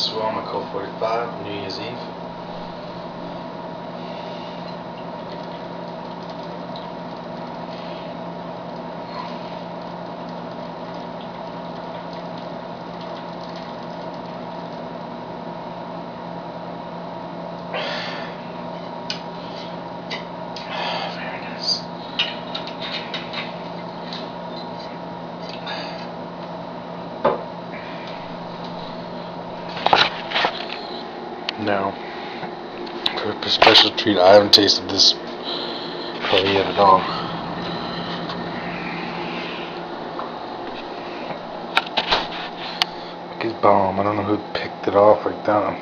Swam at Code 45, New Year's Eve. Very nice. Now, for a special treat, I haven't tasted this probably yet at all. It's bomb. I don't know who picked it off like that.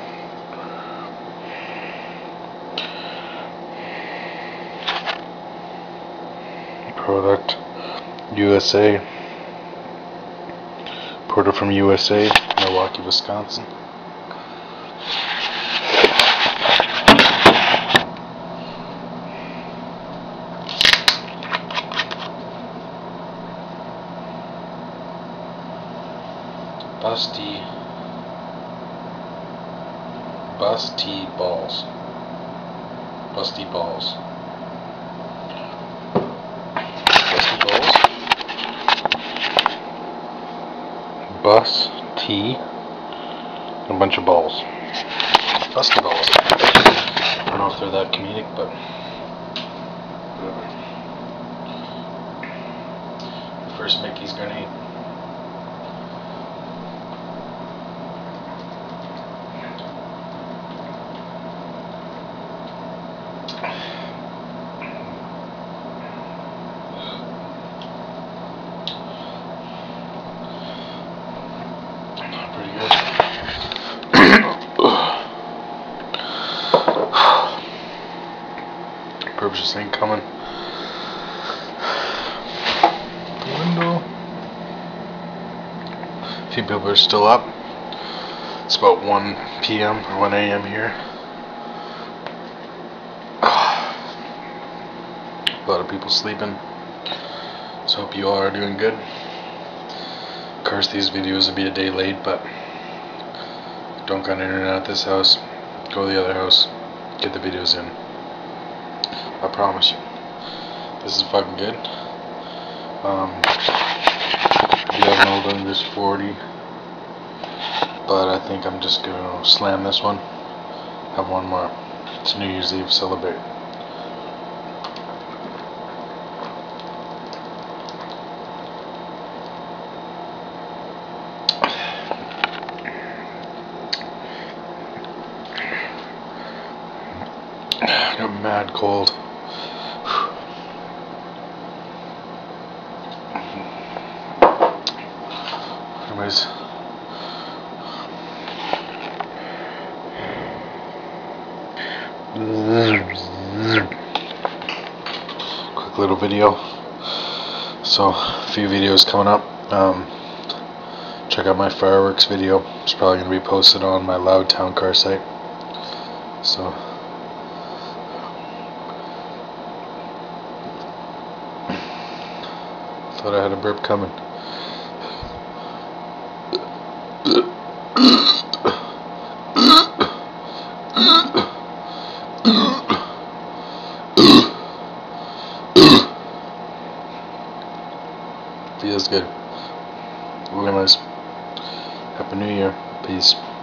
Product USA. Imported from USA, Milwaukee, Wisconsin. Busty balls. Busty balls. Busty balls. Bus tea. And a bunch of balls. Busty balls. I don't know if they're that comedic, but whatever. The first Mickey's grenade. Pretty good. Purpose just ain't coming. Window. A few people are still up. It's about 1 p.m. or 1 a.m. here. A lot of people sleeping. So hope you all are doing good. Of course, these videos will be a day late, but don't got internet at this house. Go to the other house. Get the videos in. I promise you. This is fucking good. I do have an Old English 40, but I think I'm just gonna slam this one. Have one more. It's New Year's Eve, celebrate. I'm mad cold. Anyways, quick little video. So, a few videos coming up. Check out my fireworks video. It's probably going to be posted on my Loud Town Car site. So, thought I had a burp coming. Feels good. Anyways, Happy New Year. Peace.